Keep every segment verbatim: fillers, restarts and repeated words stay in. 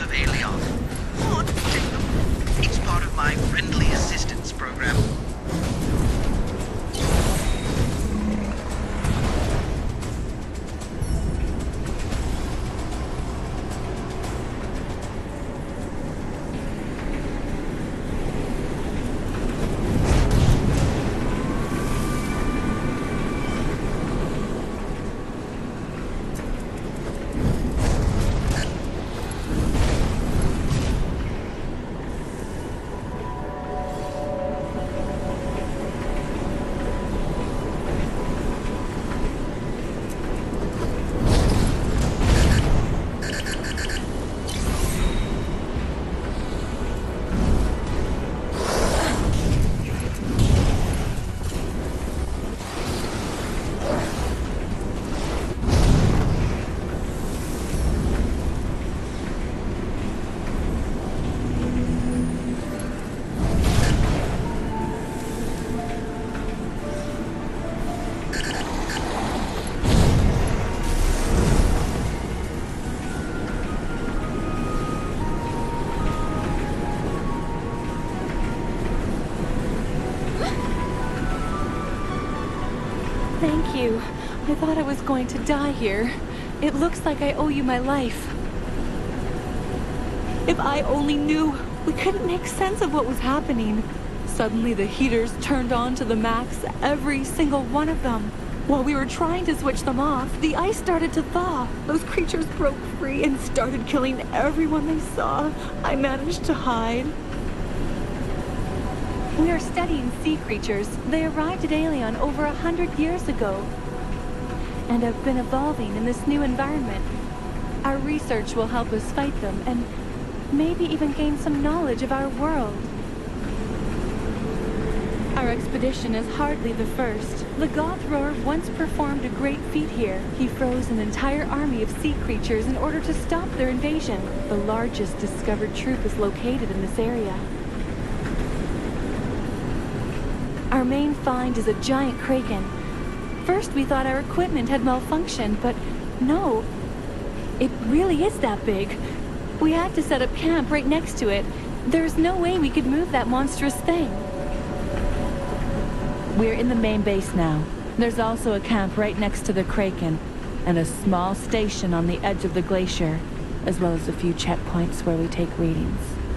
of Aelioth. Or take them. It's part of my friendly assistance program. Thank you. I thought I was going to die here. It looks like I owe you my life. If I only knew, we couldn't make sense of what was happening. Suddenly the heaters turned on to the max, every single one of them. While we were trying to switch them off, the ice started to thaw. Those creatures broke free and started killing everyone they saw. I managed to hide. We are studying sea creatures. They arrived at Aelion over a hundred years ago and have been evolving in this new environment. Our research will help us fight them and maybe even gain some knowledge of our world. Our expedition is hardly the first. The Gothroar once performed a great feat here. He froze an entire army of sea creatures in order to stop their invasion. The largest discovered troop is located in this area. Our main find is a giant kraken. First we thought our equipment had malfunctioned, but no. It really is that big. We had to set up camp right next to it. There's no way we could move that monstrous thing. We're in the main base now. There's also a camp right next to the kraken, and a small station on the edge of the glacier, as well as a few checkpoints where we take readings.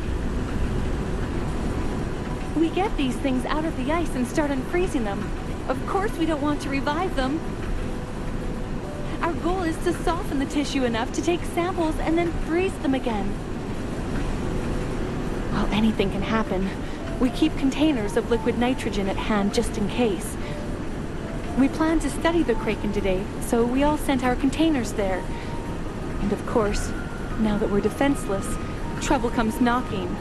We get these things out of the ice and start unfreezing them. Of course we don't want to revive them. Our goal is to soften the tissue enough to take samples and then freeze them again. Well, anything can happen. We keep containers of liquid nitrogen at hand just in case. We plan to study the kraken today, so we all sent our containers there. And of course, now that we're defenseless, trouble comes knocking.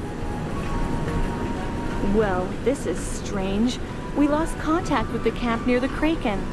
Well, this is strange. We lost contact with the camp near the kraken.